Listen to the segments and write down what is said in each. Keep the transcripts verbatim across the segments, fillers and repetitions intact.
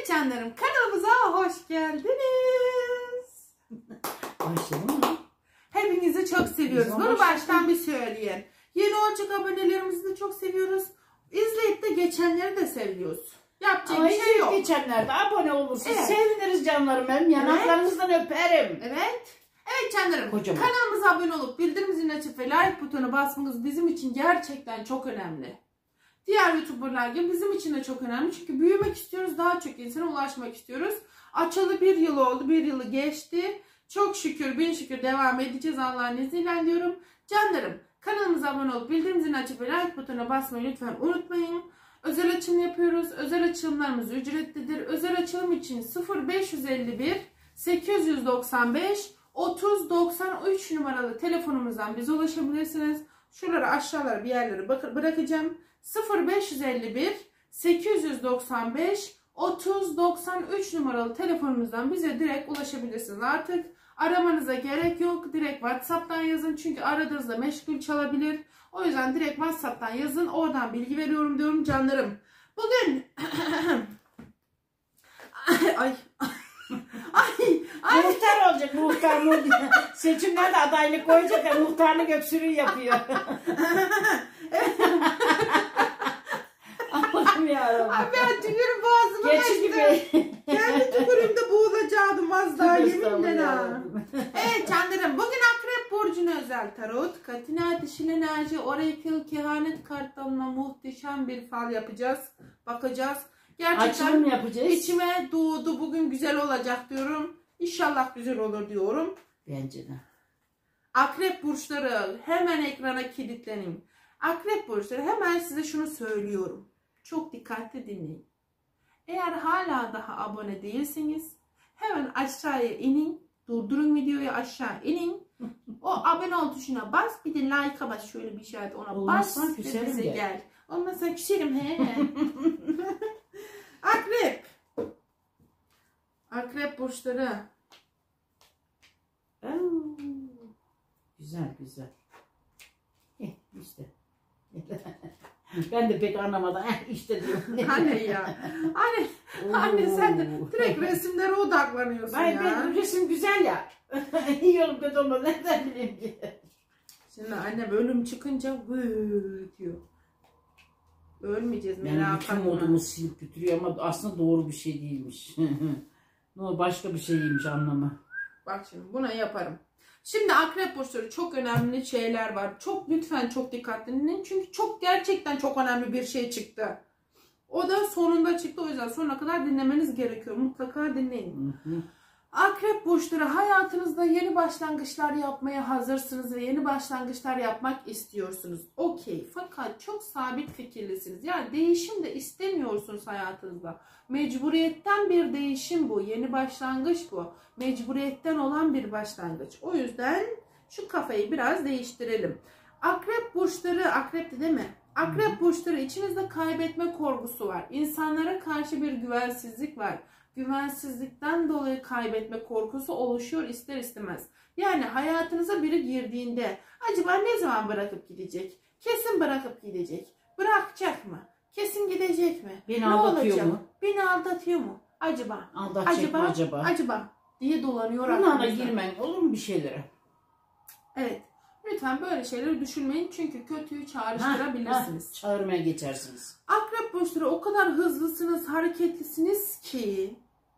Evet canlarım, kanalımıza hoş geldiniz. Başlayalım mı? Hepinizi çok seviyoruz. Bunu baştan bir söyleyin. Yeni olacak abonelerimizi de çok seviyoruz. İzleyip de geçenleri de seviyoruz. Yapacak Ama bir şey yok. geçenlerde abone olursunuz. Evet. Seviniriz canlarım benim. Yanaklarınızdan evet. öperim. Evet. Evet canlarım. Kocaman. Kanalımıza abone olup bildirim zilini açıp ve like butonu basmanız bizim için gerçekten çok önemli. Diğer YouTuber'lar gibi bizim için de çok önemli. Çünkü büyümek istiyoruz. Daha çok insana ulaşmak istiyoruz. Açalı bir yıl oldu. Bir yılı geçti. Çok şükür, bin şükür devam edeceğiz Allah'ın izniyle diyorum. Canlarım, kanalımıza abone olup bildirim zilini açıp ve like butonuna basmayı lütfen unutmayın. Özel açılım yapıyoruz. Özel açılımlarımız ücretlidir. Özel açılım için sıfır beş yüz elli bir sekiz yüz doksan beş otuz doksan üç numaralı telefonumuzdan bize ulaşabilirsiniz. Şuraları aşağılara bir yerlere bırakacağım. sıfır beş yüz elli bir sekiz yüz doksan beş otuz doksan üç numaralı telefonumuzdan bize direkt ulaşabilirsiniz. Artık aramanıza gerek yok. Direkt WhatsApp'tan yazın. Çünkü aradığınızda meşgul çalabilir. O yüzden direkt WhatsApp'tan yazın. Oradan bilgi veriyorum diyorum canlarım. Bugün ay ay ay muhtar olacak, muhtar muhtar. Seçimlerde adaylık koyacak ya, muhtarlık öksürüğü yapıyor. Allah'ım yarabbim. Ay ben tükürüm boğazıma Geçi gibi. Kendi tükürüğümde boğulacaktım az daha yeminle ha. Evet canlarım, bugün Akrep Burcu'na özel tarot, katina, dişil enerji, oracle, kehanet kartlarına muhteşem bir fal yapacağız. Bakacağız. Gerçekten açılım yapacağız. İçime doğdu, bugün güzel olacak diyorum. İnşallah güzel olur diyorum. Bence de. Akrep burçları hemen ekrana kilitlenin. Akrep burçları hemen size şunu söylüyorum. Çok dikkatli dinleyin. Eğer hala daha abone değilseniz hemen aşağıya inin. Durdurun videoyu, aşağı inin. O abone ol tuşuna bas. Bir de like'a bas. Şöyle bir işaret ona olmazsa bas. küserim bize gel. gel. Olmazsa küserim he. Akrep. Akrep burçları. Güzel güzel. Eh, işte. Ben de pek anlamadım. Eh, işte diyorum. Anne ya. Anne, anne sen de direkt resimlere odaklanıyorsun ben, ya. Ben resim güzel ya. İyi olup kötü olmaz. Nereden bileyim ki? Şimdi annem ölüm çıkınca vııı diyor. Ölmeyeceğiz merak etme. Yani bütün modumu silip götürüyor ama aslında doğru bir şey değilmiş. Ne başka bir şeyymiş anlamı. Bak şimdi buna yaparım. Şimdi akrep burçları çok önemli şeyler var. Çok lütfen çok dikkatli dinleyin. Çünkü çok gerçekten çok önemli bir şey çıktı. O da sonunda çıktı. O yüzden sonuna kadar dinlemeniz gerekiyor. Mutlaka dinleyin. Hı hı. Akrep burçları, hayatınızda yeni başlangıçlar yapmaya hazırsınız ve yeni başlangıçlar yapmak istiyorsunuz. Okey. Fakat çok sabit fikirlisiniz. Yani değişim de istemiyorsunuz hayatınızda. Mecburiyetten bir değişim bu. Yeni başlangıç bu. Mecburiyetten olan bir başlangıç. O yüzden şu kafayı biraz değiştirelim. Akrep burçları, akrep de değil mi? Akrep burçları, içinizde kaybetme korkusu var. İnsanlara karşı bir güvensizlik var. Güvensizlikten dolayı kaybetme korkusu oluşuyor ister istemez. Yani hayatınıza biri girdiğinde acaba ne zaman bırakıp gidecek? Kesin bırakıp gidecek. Bırakacak mı? Kesin gidecek mi? Beni ne aldatıyor olacak? mu? Beni aldatıyor mu? Acaba? Aldatacak acaba, mı acaba? Acaba diye dolanıyor aklınızda. aklınızda. Bunlarla girmen olur mu bir şeylere? Evet. Lütfen böyle şeyleri düşünmeyin çünkü kötüyü çağrıştırabilirsiniz. Ha, ha, çağırmaya geçersiniz. Akrep burçları, o kadar hızlısınız, hareketlisiniz ki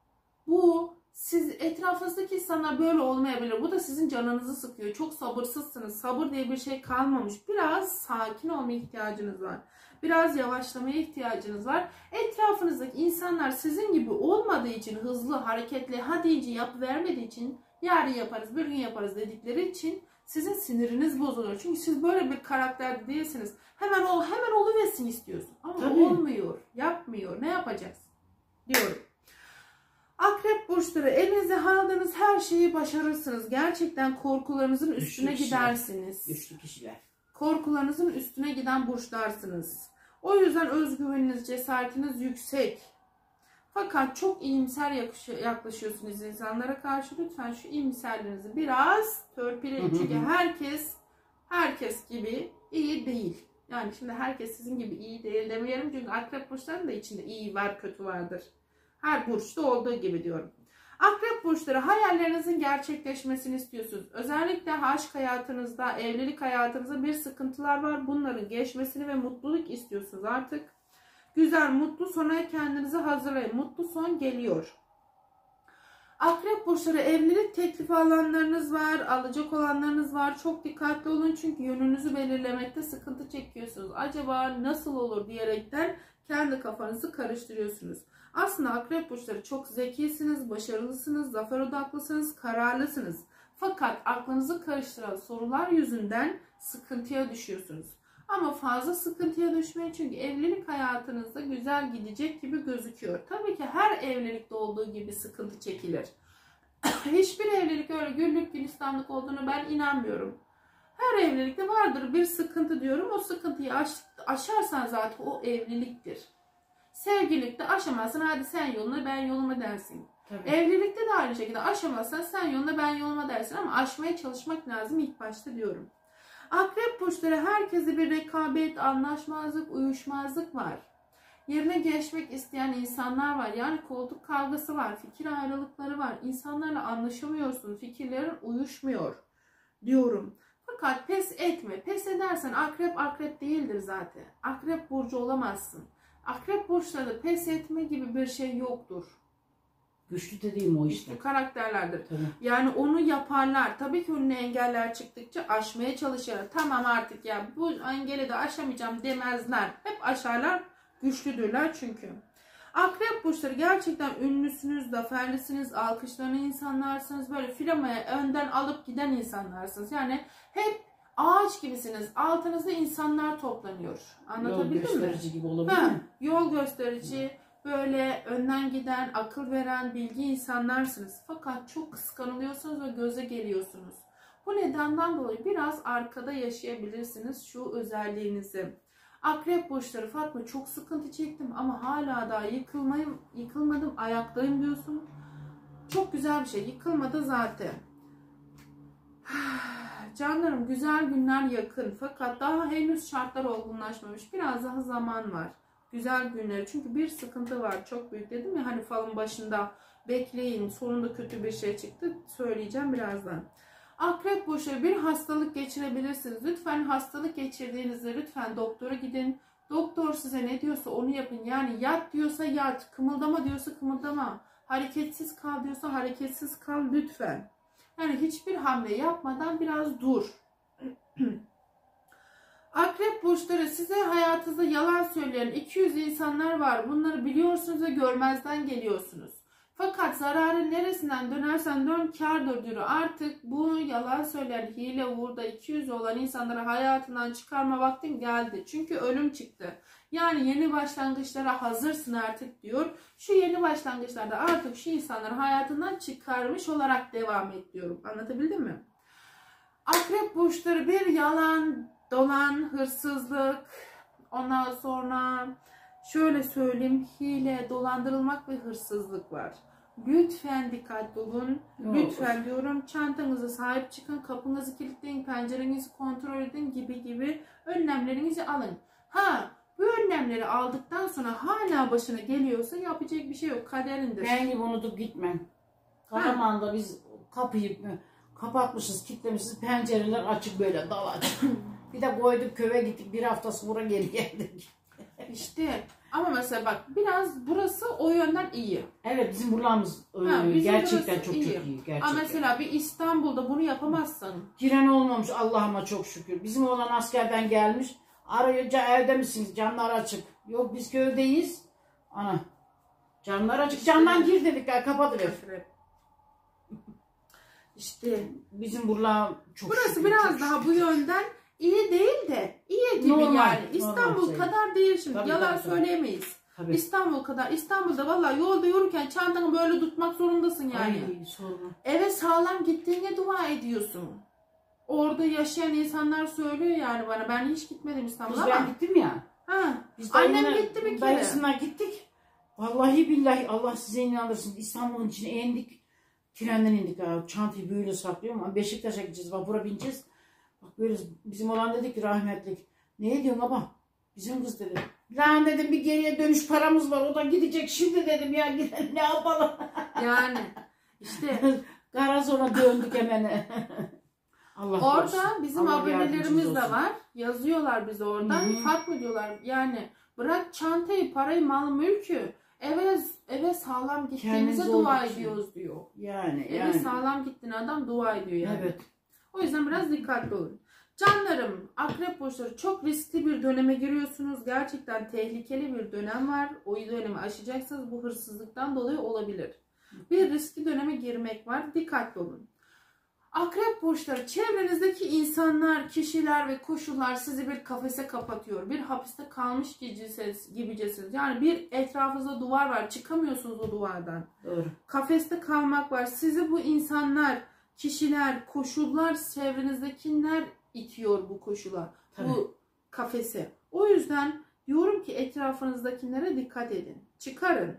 bu siz etrafınızdaki insanlar böyle olmayabilir. Bu da sizin canınızı sıkıyor. Çok sabırsızsınız. Sabır diye bir şey kalmamış. Biraz sakin olmaya ihtiyacınız var. Biraz yavaşlamaya ihtiyacınız var. Etrafınızdaki insanlar sizin gibi olmadığı için, hızlı, hareketli, ha deyince yap vermediği için, yarın yaparız, bir gün yaparız dedikleri için sizin siniriniz bozuluyor. Çünkü siz böyle bir karakterde değilsiniz. Hemen ol, hemen oluversin istiyorsun. Ama tabii olmuyor, yapmıyor. Ne yapacağız? Diyorum. Akrep burçları, elinize aldığınız her şeyi başarırsınız. Gerçekten korkularınızın üstüne Güçlü gidersiniz. Kişiler. Güçlü kişiler. Korkularınızın üstüne giden burçlarsınız. O yüzden özgüveniniz, cesaretiniz yüksek. Fakat çok iyimser yaklaşıyorsunuz insanlara karşı. Lütfen şu iyimserliğinizi biraz törpüleyin. Çünkü herkes herkes gibi iyi değil. Yani şimdi herkes sizin gibi iyi değil demeyelim. Çünkü akrep burçlarının da içinde iyi var, kötü vardır. Her burçta olduğu gibi diyorum. Akrep burçları hayallerinizin gerçekleşmesini istiyorsunuz. Özellikle aşk hayatınızda, evlilik hayatınızda bir sıkıntılar var. Bunların geçmesini ve mutluluk istiyorsunuz artık. Güzel, mutlu sona kendinizi hazırlayın. Mutlu son geliyor. Akrep burçları evlilik teklifi alanlarınız var, alacak olanlarınız var. Çok dikkatli olun çünkü yönünüzü belirlemekte sıkıntı çekiyorsunuz. Acaba nasıl olur diyerekten kendi kafanızı karıştırıyorsunuz. Aslında akrep burçları çok zekisiniz, başarılısınız, zafer odaklısınız, kararlısınız. Fakat aklınızı karıştıran sorular yüzünden sıkıntıya düşüyorsunuz. Ama fazla sıkıntıya düşmeyin çünkü evlilik hayatınızda güzel gidecek gibi gözüküyor. Tabii ki her evlilikte olduğu gibi sıkıntı çekilir. Hiçbir evlilik öyle güllük gülistanlık olduğunu ben inanmıyorum. Her evlilikte vardır bir sıkıntı diyorum. O sıkıntıyı aş aşarsan zaten o evliliktir. Sevgilikte aşamazsın, hadi sen yoluna ben yoluma dersin. Tabii. Evlilikte de aynı şekilde aşamazsan sen yoluna ben yoluma dersin ama aşmaya çalışmak lazım ilk başta diyorum. Akrep burçları herkese bir rekabet, anlaşmazlık, uyuşmazlık var. Yerine geçmek isteyen insanlar var. Yani koltuk kavgası var, fikir ayrılıkları var. İnsanlarla anlaşamıyorsun, fikirlerin uyuşmuyor diyorum. Fakat pes etme. Pes edersen akrep akrep değildir zaten. Akrep burcu olamazsın. Akrep burçları pes etme gibi bir şey yoktur. Güçlü dediğim o işte. Güçlü karakterlerdir. Tabii. Yani onu yaparlar. Tabii ki önüne engeller çıktıkça aşmaya çalışırlar. Tamam artık ya bu engeli de aşamayacağım demezler. Hep aşarlar. Güçlüdürler çünkü. Akrep burçları gerçekten ünlüsünüz, zaferlisiniz, alkışlanan insanlarsınız. Böyle filamaya önden alıp giden insanlarsınız. Yani hep ağaç gibisiniz. Altınızda insanlar toplanıyor. Anlatabildim mi? Yol gösterici gibi olabilir ha, mi? Yol gösterici, böyle önden giden, akıl veren, bilgi insanlarsınız. Fakat çok kıskanılıyorsunuz ve göze geliyorsunuz. Bu nedenden dolayı biraz arkada yaşayabilirsiniz şu özelliğinizi. Akrep burçları Fatma çok sıkıntı çektim ama hala daha yıkılmayım, yıkılmadım, ayaktayım diyorsun. Çok güzel bir şey. Yıkılmadı zaten. Canlarım güzel günler yakın fakat daha henüz şartlar olgunlaşmamış. Biraz daha zaman var. Güzel günler. Çünkü bir sıkıntı var. Çok büyük dedim ya hani falın başında bekleyin. Sonunda kötü bir şey çıktı. Söyleyeceğim birazdan. Akrep burçları bir hastalık geçirebilirsiniz. Lütfen hastalık geçirdiğinizde lütfen doktora gidin. Doktor size ne diyorsa onu yapın. Yani yat diyorsa yat. Kımıldama diyorsa kımıldama. Hareketsiz kal diyorsa hareketsiz kal lütfen. Yani hiçbir hamle yapmadan biraz dur. Akrep burçları size hayatınızda yalan söyleyen iki yüzlü insanlar var. Bunları biliyorsunuz ve görmezden geliyorsunuz. Fakat zararın neresinden dönersen dön kârdır diyor. Artık bu yalan söyleyen, hile, uğurda iki yüzlü olan insanları hayatından çıkarma vaktin geldi. Çünkü ölüm çıktı. Yani yeni başlangıçlara hazırsın artık diyor. Şu yeni başlangıçlarda artık şu insanları hayatından çıkarmış olarak devam et diyorum. Anlatabildim mi? Akrep burçları bir yalan, dolan, hırsızlık, ondan sonra şöyle söyleyeyim, hile, dolandırılmak ve hırsızlık var. Lütfen dikkatli olun. Yok. Lütfen diyorum, çantanıza sahip çıkın, kapınızı kilitleyin, pencerenizi kontrol edin gibi gibi önlemlerinizi alın. Ha, bu önlemleri aldıktan sonra hala başına geliyorsa yapacak bir şey yok, kaderindir. Ben gibi unutup gitmem. Karaman'da biz kapıyı kapatmışız, kilitlemişiz, pencereler açık böyle dal açık. Bir de koyduk köye gittik, bir hafta sonra geri geldik. İşte ama mesela bak biraz burası o yönden iyi. Evet bizim buralarımız Ha, e, gerçekten burası çok iyi. çok iyi. Gerçekten. Ama mesela bir İstanbul'da bunu yapamazsın. Giren olmamış Allah'ıma çok şükür. Bizim oğlan askerden gelmiş. Arıyor evde misiniz? Camlar açık. Yok biz köydeyiz. Ana. Camlar açık. İşte, camdan gir dedik ya kapatıver. İşte bizim buralar çok burası şükür, biraz çok daha şükür. bu yönden iyi değil de iyi gibi Normal, yani. normal İstanbul şey. kadar değil şimdi. Tabii, Yalan tabii, söyleyemeyiz. Tabii. İstanbul kadar. İstanbul'da vallahi yolda yürürken çantanı böyle tutmak zorundasın yani. Ay, sorma. Eve sağlam gittiğine dua ediyorsun. Orada yaşayan insanlar söylüyor yani bana. Ben hiç gitmedim İstanbul'a Biz ama. ben gittim ya. Ha. Biz Annem dayımla- gitti bir kere. Dayısına gittik. Vallahi billahi Allah size inandırsın. İstanbul'un içine indik. Trenden indik abi. Çantayı böyle saklıyorum ama Beşiktaş'a gideceğiz. Vapura bineceğiz. Bak böyle bizim olan dedik ki rahmetlik. Ne diyorsun baba? Bizim kız dedi. Lan dedim bir geriye dönüş paramız var, o da gidecek şimdi dedim ya, gidelim ne yapalım. Yani işte Garazona döndük hemen. Allah orada korusun. bizim Allah abonelerimiz yardımcımız de olsun. var. Yazıyorlar bize oradan. Hı hı. Fatma diyorlar yani bırak çantayı, parayı, mal mülkü. Eve eve sağlam gittiğimize Kendiniz dua olduk ediyoruz diyor. Yani Eve yani. sağlam gittin adam dua ediyor yani. Evet. O yüzden biraz dikkatli olun. Canlarım, akrep burçları çok riskli bir döneme giriyorsunuz. Gerçekten tehlikeli bir dönem var. O dönemi aşacaksınız. Bu hırsızlıktan dolayı olabilir. Bir riskli döneme girmek var. Dikkatli olun. Akrep burçları, çevrenizdeki insanlar, kişiler ve koşullar sizi bir kafese kapatıyor. Bir hapiste kalmış gibicesiniz. Yani bir etrafınızda duvar var. Çıkamıyorsunuz o duvardan. Doğru. Kafeste kalmak var. Sizi bu insanlar, kişiler, koşullar, çevrenizdekiler itiyor bu koşula. Tabii. Bu kafese. O yüzden diyorum ki etrafınızdakilere dikkat edin. Çıkarın.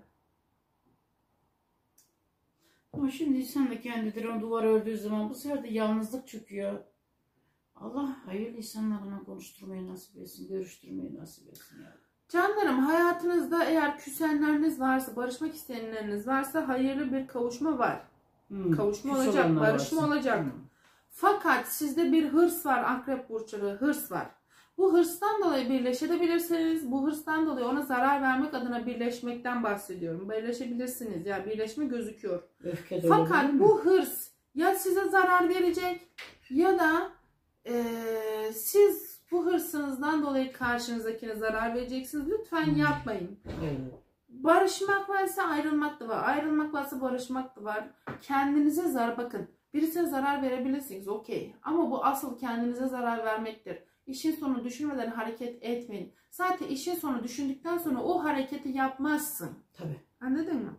Ama şimdi insan da kendileri o duvar ördüğü zaman bu sefer de yalnızlık çöküyor. Allah hayırlı insanlarla konuşturmayı nasip etsin, görüştürmeyi nasip etsin. Yani. Canlarım, hayatınızda eğer küsenleriniz varsa, barışmak isteyenleriniz varsa hayırlı bir kavuşma var. Hmm, Kavuşma olacak, barışma varsa. olacak. Hmm. Fakat sizde bir hırs var, akrep burçları, hırs var. Bu hırstan dolayı birleşebilirsiniz. Bu hırstan dolayı ona zarar vermek adına birleşmekten bahsediyorum. Birleşebilirsiniz. Yani birleşme gözüküyor. Öfke de Fakat öyle bu hırs ya size zarar verecek ya da e, siz bu hırsınızdan dolayı karşınızdakine zarar vereceksiniz. Lütfen yapmayın. Evet. Barışmak varsa ayrılmak da var. Ayrılmak varsa barışmak da var. Kendinize zarar, bakın. Birisine zarar verebilirsiniz, okey. Ama bu asıl kendinize zarar vermektir. İşin sonunu düşünmeden hareket etmeyin. Zaten işin sonunu düşündükten sonra o hareketi yapmazsın. Tabii. Anladın mı?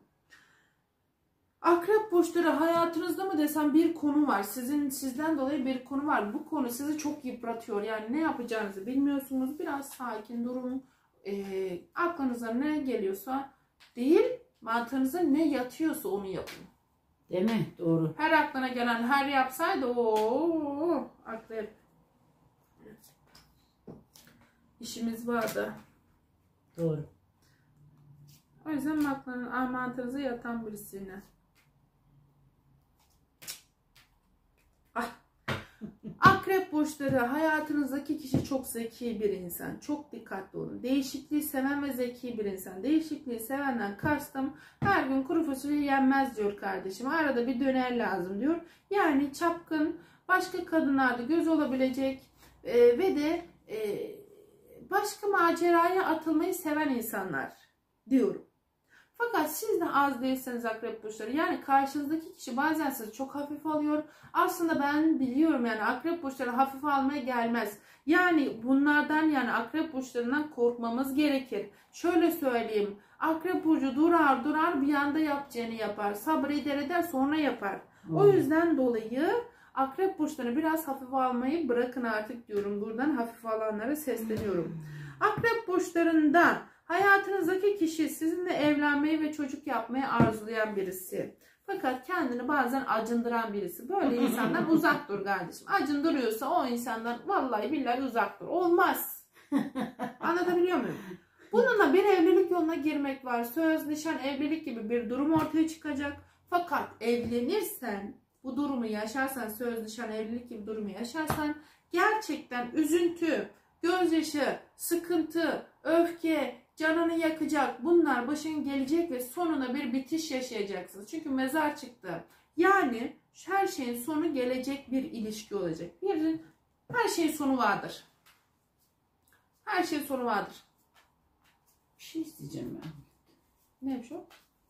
Akrep burçları, hayatınızda mı desem bir konu var. Sizin sizden dolayı bir konu var. Bu konu sizi çok yıpratıyor. Yani ne yapacağınızı bilmiyorsunuz. Biraz sakin durun. E, aklınıza ne geliyorsa değil, mantığınıza ne yatıyorsa onu yapın. Değil mi? Doğru. Her aklına gelen her yapsaydı o akrep. İşimiz vardı. Doğru. O yüzden aklına, mantığınıza yatan birisine. Ah. Akrep burçları, hayatınızdaki kişi çok zeki bir insan. Çok dikkatli olun. Değişikliği seven ve zeki bir insan. Değişikliği sevenden kastım her gün kuru fasulye yenmez diyor kardeşim. Arada bir döner lazım diyor. Yani çapkın, başka kadınlarda göz olabilecek e, ve de e, başka maceraya atılmayı seven insanlar diyorum. Fakat siz de az değilseniz akrep burçları, yani karşınızdaki kişi bazen sizi çok hafif alıyor. Aslında ben biliyorum yani akrep burçları hafif almaya gelmez. Yani bunlardan, yani akrep burçlarından korkmamız gerekir. Şöyle söyleyeyim, akrep burcu durar durar bir anda yapacağını yapar. Sabreder eder sonra yapar. Hmm. O yüzden dolayı akrep burçlarını biraz hafif almayı bırakın artık diyorum. Buradan hafif alanlara sesleniyorum. Akrep burçlarında hayatınızdaki kişi sizinle evlenmeyi ve çocuk yapmayı arzulayan birisi. Fakat kendini bazen acındıran birisi. Böyle insandan uzak dur kardeşim. Acındırıyorsa o insandan vallahi billahi uzak dur. Olmaz. Anlatabiliyor muyum? Bununla bir evlilik yoluna girmek var. Söz, nişan, evlilik gibi bir durum ortaya çıkacak. Fakat evlenirsen, bu durumu yaşarsan, söz, nişan, evlilik gibi durumu yaşarsan gerçekten üzüntü, gözyaşı, sıkıntı, öfke, canını yakacak, bunlar başın gelecek ve sonuna bir bitiş yaşayacaksınız. Çünkü mezar çıktı. Yani her şeyin sonu gelecek bir ilişki olacak. Bir, her şeyin sonu vardır. Her şeyin sonu vardır. Bir şey isteyeceğim ben. Neymiş o?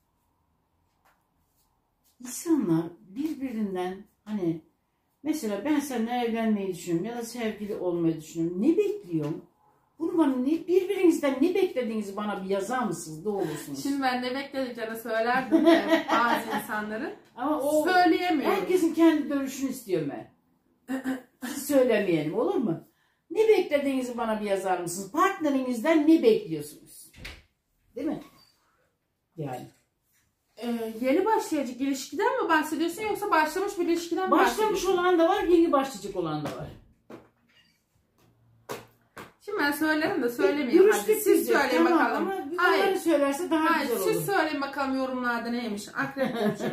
İnsanlar birbirinden, hani mesela ben seninle evlenmeyi düşünüyorum ya da sevgili olmayı düşünüyorum. Ne bekliyorum? Bunu bana ne, birbirinizden ne beklediğinizi bana bir yazar mısınız? Doğrusunuz. Şimdi ben ne beklediklerini söylerdim de bazı insanların. Ama o söyleyemiyorum. Herkesin kendi görüşünü istiyorum ben. Siz söylemeyelim, olur mu? Ne beklediğinizi bana bir yazar mısınız? Partnerinizden ne bekliyorsunuz? Değil mi? Yani. Ee, yeni başlayacak ilişkiden mi bahsediyorsun yoksa başlamış bir ilişkiden mi bahsediyorsun? Başlamış olan da var, yeni başlayacak olan da var. Şimdi ben söylerim de söylemeyeyim. Dürüstlük Hadi siz diyecek, söyleyin tamam, bakalım. Ama Hayır. onları söylerse daha Hayır, güzel olur. siz söyleyin bakalım yorumlarda neymiş. Akrep burcu.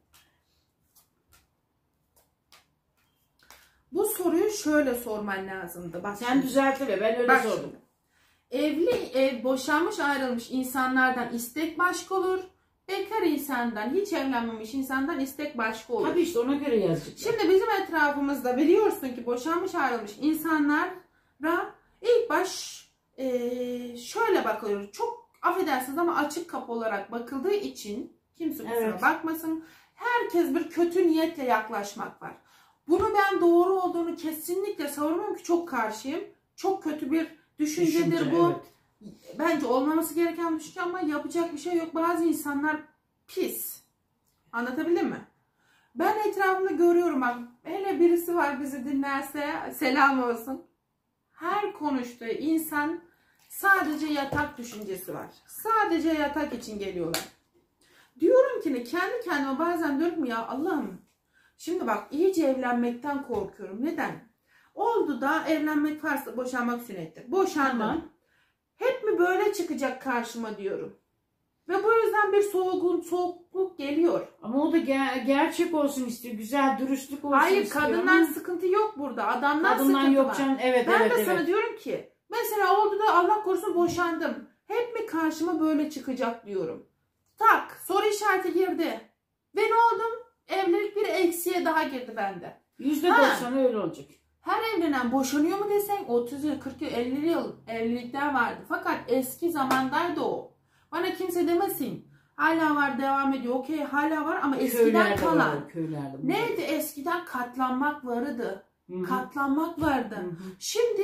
Bu soruyu şöyle sorman lazımdı. Bak Sen şimdi. düzeltme, ben öyle Bak sordum. şimdi. Evli, ev, boşanmış ayrılmış insanlardan istek başka olur. Bekar insandan, hiç evlenmemiş insandan istek başka olur. Tabii işte ona göre yazacak. Şimdi bizim etrafımızda biliyorsun ki boşanmış ayrılmış insanlara ilk baş e, şöyle bakılıyor. Çok affedersiniz ama açık kapı olarak bakıldığı için kimse kusura Evet. bakmasın. Herkes bir kötü niyetle yaklaşmak var. Bunu ben doğru olduğunu kesinlikle savunmuyorum ki çok karşıyım. Çok kötü bir düşüncedir Düşünce, bu. evet. Bence olmaması gereken bir düşünce ama yapacak bir şey yok. Bazı insanlar pis. Anlatabildim mi? Ben etrafımda görüyorum bak. Hele birisi var bizi dinlerse selam olsun. Her konuştuğu insan sadece yatak düşüncesi var. Sadece yatak için geliyorlar. Diyorum ki ne kendi kendime bazen diyorum ya Allah'ım. Şimdi bak iyice evlenmekten korkuyorum. Neden? Oldu da evlenmek varsa boşanmak sünnettir. Boşandım. Tamam. Hep mi böyle çıkacak karşıma diyorum. Ve bu yüzden bir soğukluk, soğukluk geliyor. Ama o da ger- gerçek olsun istiyor. Güzel, dürüstlük olsun Hayır istiyor. kadından ama sıkıntı yok burada. Adamdan kadından sıkıntı yok var. canım. Evet, Ben evet, de evet. sana diyorum ki mesela oldu da Allah korusun boşandım. Hep mi karşıma böyle çıkacak diyorum. Tak soru işareti girdi. Ve ne oldum? Evlilik bir eksiye daha girdi bende. yüzde Ha. doksan öyle olacak. Her evlenen boşanıyor mu desen otuz yıl, kırk yıl, elli yıl evlilikler vardı. Fakat eski zamandaydı o. Bana kimse demesin. Hala var devam ediyor. Okey hala var ama eskiden Köylerde kalan. var, köylerde. Neydi eskiden katlanmak vardı. Hı-hı. Katlanmak vardı. Hı-hı. Şimdi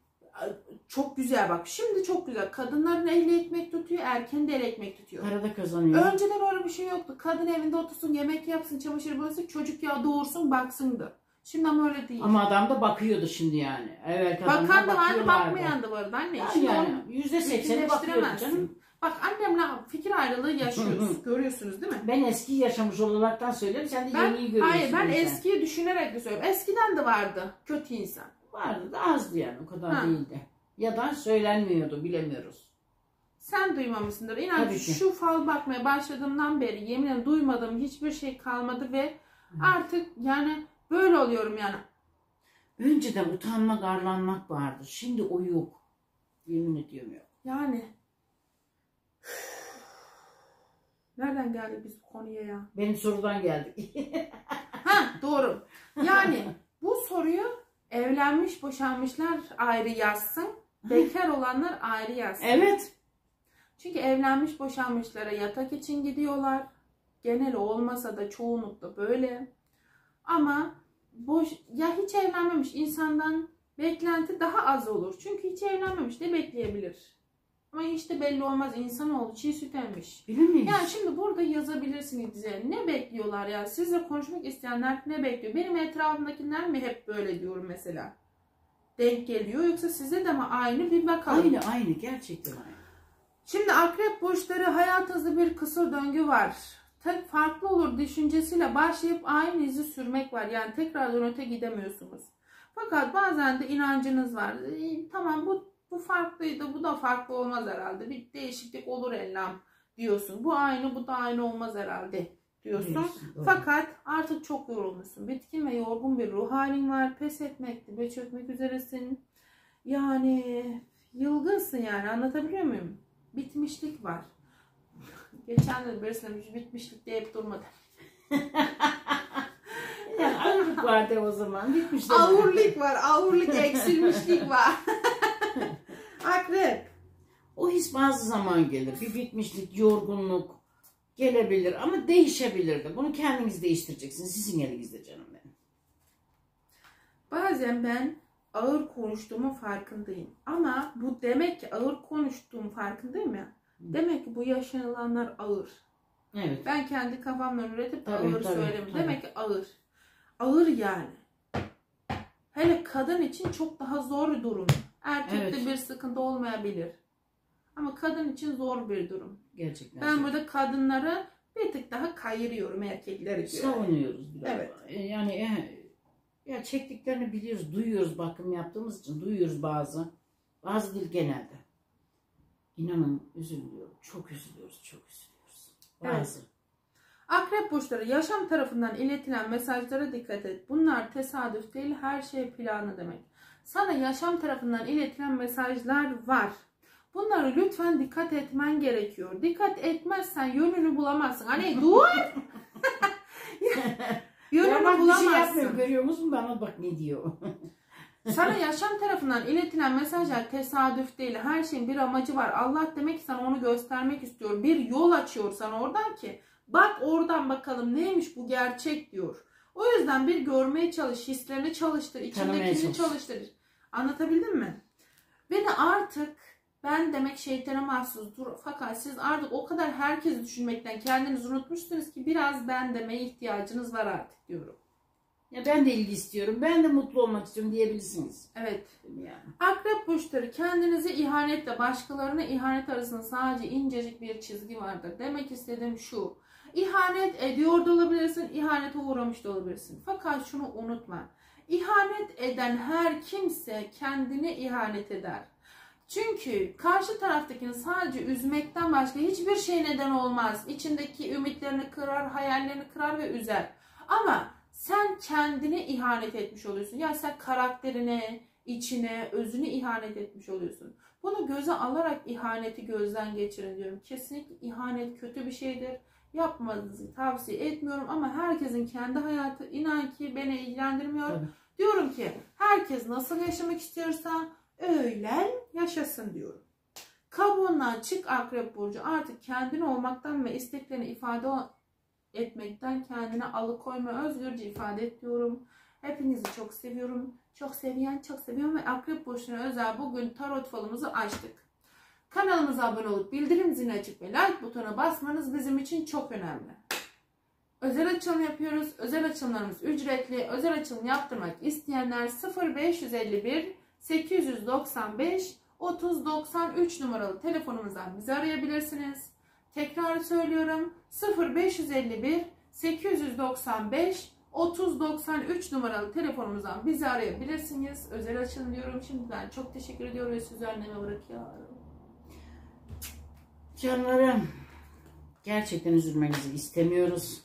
çok güzel bak. Şimdi çok güzel. Kadınların eli ekmek tutuyor. Erkeğin de eli ekmek tutuyor. Arada kazanıyor. Önceden öyle bir şey yoktu. Kadın evinde otursun, yemek yapsın, çamaşır bulasın, çocuk ya doğursun, baksındı. Şimdi ama öyle değil. Ama adam da bakıyordu şimdi yani. Evet, kadınlar Bakan da vardı, bakıyorlardı. bakmayan da vardı anne. Yani, Şimdi yani onu yüzde sekseni bakıyordu bütünleştiremezsin. canım. Bak annemle fikir ayrılığı yaşıyoruz. Görüyorsunuz değil mi? Ben eski yaşamış olaraktan söylüyorum. Sen de Ben, yeniyi görüyorsun. hayır ben zaten. eskiyi düşünerek de söylüyorum. Eskiden de vardı kötü insan. Vardı da azdı yani, o kadar Ha. değildi. Ya da söylenmiyordu, bilemiyoruz. Sen duymamışsındır. İnan Tabii ki. şu fal bakmaya başladığımdan beri yemin ederim duymadığım hiçbir şey kalmadı ve artık yani böyle oluyorum yani. Önceden utanmak, arlanmak vardı. Şimdi o yok. Yemin ediyorum yok. Yani nereden geldik biz bu konuya ya? Benim sorudan geldik. Ha doğru. Yani bu soruyu evlenmiş boşanmışlar ayrı yazsın. Bekar olanlar ayrı yazsın. Evet. Çünkü evlenmiş boşanmışlara yatak için gidiyorlar. Genel olmasa da çoğunlukla böyle. Ama boş ya hiç evlenmemiş insandan beklenti daha az olur. Çünkü hiç evlenmemiş de bekleyebilir. Ama hiç de belli olmaz. İnsanoğlu çiğ süt emmiş. Bilir miyiz? Yani şimdi burada yazabilirsiniz diye. Ne bekliyorlar ya? Sizle konuşmak isteyenler ne bekliyor? Benim etrafımdakiler mi hep böyle diyorum mesela? Denk geliyor. Yoksa size de mi aynı bir bakalım. Aynı aynı. Gerçekten aynı. Şimdi akrep burçları hayatınızda bir kısır döngü var. Tek farklı olur düşüncesiyle başlayıp aynı izi sürmek var. Yani tekrardan öte gidemiyorsunuz. Fakat bazen de inancınız var. E, tamam bu bu farklıydı, bu da farklı olmaz herhalde. Bir değişiklik olur ellam diyorsun. Bu aynı, bu da aynı olmaz herhalde diyorsun. Diyorsun, doğru. Fakat artık çok yorulmuşsun. Bitkin ve yorgun bir ruh halin var. Pes etmek, dibe çökmek üzeresin. Yani yılgınsın yani, anlatabiliyor muyum? Bitmişlik var. Geçen de birisine bitmişlik deyip durmadı. Yani ağırlık vardı o zaman. Bitmiş de. Ağırlık var, ağırlık eksilmişlik var. Akrep. O his bazı zaman gelir. Bir bitmişlik, yorgunluk gelebilir ama değişebilir de. Bunu kendiniz değiştireceksiniz. Sizin elinizde canım benim. Bazen ben ağır konuştuğumun farkındayım. Ama bu demek ki ağır konuştuğum farkındayım ya. Demek ki bu yaşanılanlar ağır. Evet. Ben kendi kafamla üretip Tabii, ağır tabii, söyleyeyim. tabii. Demek ki ağır. Ağır yani. Hele kadın için çok daha zor bir durum. Erkekte Evet. bir sıkıntı olmayabilir. Ama kadın için zor bir durum. Gerçekten. Ben burada kadınları bir tık daha kayırıyorum erkekleri göre. savunuyoruz biraz. Evet. E, Yani e, ya çektiklerini biliyoruz, duyuyoruz, bakım yaptığımız için duyuyoruz bazı. Bazı değil, genelde. İnanın üzülüyor. Çok üzülüyoruz. Çok üzülüyoruz. Bazı. Evet. Akrep burçları, yaşam tarafından iletilen mesajlara dikkat et. Bunlar tesadüf değil, her şey planlı demek. Sana yaşam tarafından iletilen mesajlar var. Bunları lütfen dikkat etmen gerekiyor. Dikkat etmezsen yönünü bulamazsın. Hani dur! Yönünü ya bulamazsın. Şey yapmıyor, görüyor musun? Bana bak ne diyor. Sana yaşam tarafından iletilen mesajlar tesadüf değil. Her şeyin bir amacı var. Allah demek ki sana onu göstermek istiyor. Bir yol açıyor sana oradan ki bak oradan bakalım neymiş bu gerçek diyor. O yüzden bir görmeye çalış, hislerini çalıştır, içindekini çalıştır. Anlatabildim mi? Ve de artık ben demek şeytana mahsustur. Fakat siz artık o kadar herkesi düşünmekten kendinizi unutmuşsunuz ki biraz ben demeye ihtiyacınız var artık diyorum. Ya ben de ilgi istiyorum, ben de mutlu olmak istiyorum diyebilirsiniz. Evet. Yani. Akrep burçları, kendinizi ihanetle başkalarına ihanet arasında sadece incecik bir çizgi vardır. Demek istediğim şu. İhanet ediyor da olabilirsin, ihanete uğramış da olabilirsin. Fakat şunu unutma. İhanet eden her kimse kendine ihanet eder. Çünkü karşı taraftakini sadece üzmekten başka hiçbir şey neden olmaz. İçindeki ümitlerini kırar, hayallerini kırar ve üzer. Ama sen kendine ihanet etmiş oluyorsun. Yani sen karakterine, içine, özüne ihanet etmiş oluyorsun. Bunu göze alarak ihaneti gözden geçirin diyorum. Kesinlikle ihanet kötü bir şeydir. Yapmanızı tavsiye etmiyorum ama herkesin kendi hayatı inan ki beni ilgilendirmiyor. Tabii. Diyorum ki herkes nasıl yaşamak istiyorsa öyle yaşasın diyorum. Kabuğundan çık Akrep burcu, artık kendin olmaktan ve isteklerini ifade etmekten kendine alıkoyma, özgürce ifade et diyorum. Hepinizi çok seviyorum. Çok seviyen çok seviyorum ve Akrep burçuna özel bugün tarot falımızı açtık. Kanalımıza abone olup bildirim zilini açıp ve like butonuna basmanız bizim için çok önemli. Özel açılım yapıyoruz. Özel açılımlarımız ücretli. Özel açılım yaptırmak isteyenler sıfır beş yüz elli bir sekiz yüz doksan beş otuz doksan üç numaralı telefonumuzdan bizi arayabilirsiniz. Tekrar söylüyorum. sıfır beş yüz elli bir sekiz yüz doksan beş otuz doksan üç numaralı telefonumuzdan bizi arayabilirsiniz. Özel açılım diyorum. Şimdiden çok teşekkür ediyorum ve sizi anneme bırakıyorum. Canlarım, gerçekten üzülmenizi istemiyoruz.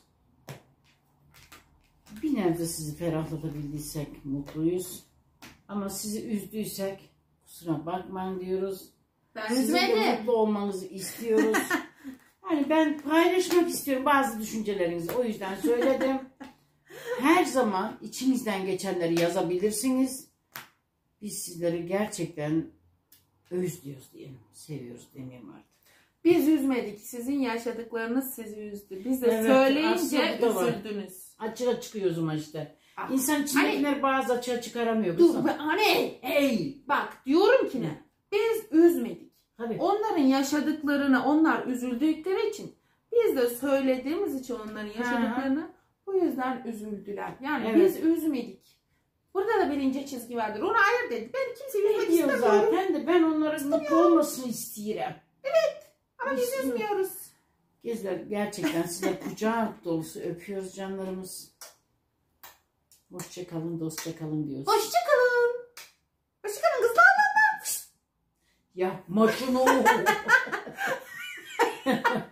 Bir nebze sizi ferahlatabildiysek mutluyuz. Ama sizi üzdüysek kusura bakmayın diyoruz. Ben Sizin de mutlu olmanızı istiyoruz. Hani ben paylaşmak istiyorum bazı düşüncelerinizi. O yüzden söyledim. Her zaman içinizden geçenleri yazabilirsiniz. Biz sizleri gerçekten özlüyoruz diyelim. Seviyoruz demeyeyim artık. Biz üzmedik. Sizin yaşadıklarınız sizi üzdü. Biz de Evet, söyleyince üzüldünüz. Açığa çıkıyoruz ama işte. Ah. İnsan içindekiler hani, bazı açığa çıkaramıyor. Dur hani hey bak diyorum ki ne? Biz üzmedik. Tabii. Onların yaşadıklarını, onlar üzüldükleri için biz de söylediğimiz için onların yaşadıklarını Aha. bu yüzden üzüldüler. Yani evet. Biz üzmedik. Burada da bir ince çizgi vardır. Onu ayır dedi. Ben kimseyi üzmek istemiyorum. Zaten de ben onların mutlu olmasını istiyorum. Evet. Ama biz üzmüyoruz. Gezler gerçekten size kucak dolusu öpüyoruz canlarımız. Hoşça kalın, dostça kalın diyoruz. Hoşça kalın. Hoşça kalın kızlarla. Yapma şunu.